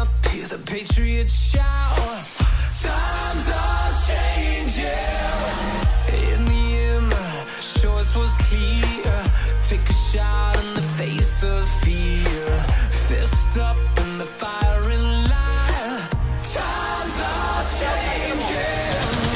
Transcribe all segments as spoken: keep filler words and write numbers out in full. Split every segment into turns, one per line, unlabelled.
up, hear the Patriots shout. Times are changing. In the end, the choice was clear. Take a shot in the face of fear. Fist up in the firing line. Times are changing.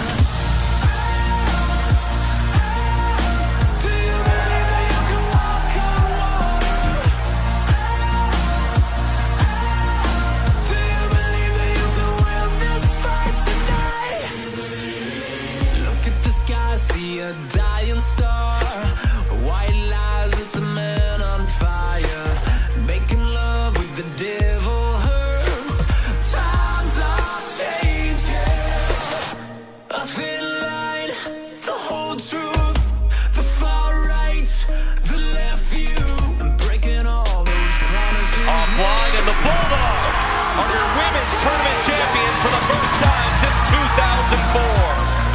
See a dying star, white lies, it's a man on fire. Making love with the devil hurts. Times are changing. A thin line, the whole truth, the far right, the left view, breaking all those promises.
Offline, and the Bulldogs are your women's tournament champions for the first time since two thousand four.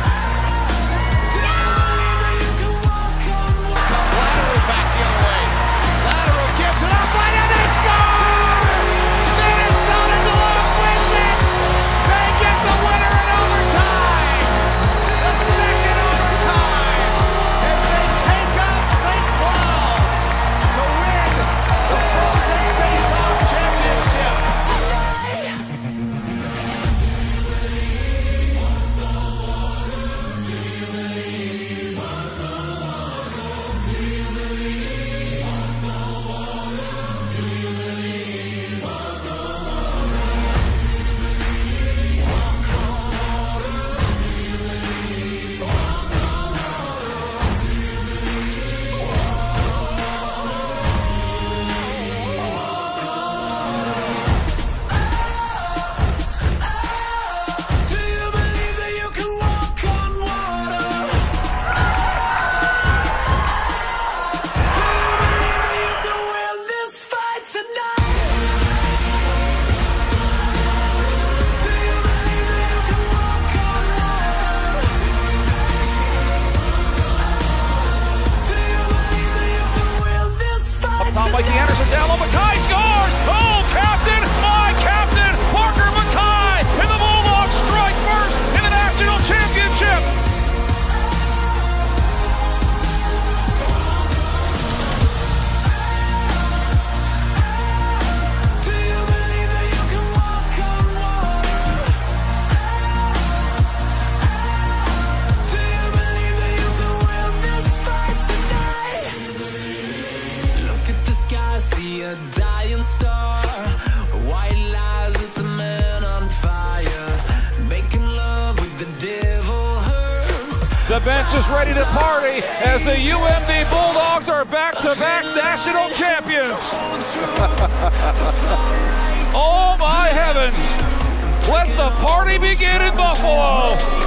Mikey Anderson down low, Mackay scores! Oh, captain, my captain, Parker Mackay! And the Bulldogs strike first in the national championship!
Do you believe that you can walk on water? Do you believe that you can win this fight tonight? Look at the sky, see a dying star. White lies, it's a man on fire. Making love with the devil hurts.
The bench is ready to party as the U M D Bulldogs are back-to-back national champions. Oh my heavens! Let the party begin in Buffalo!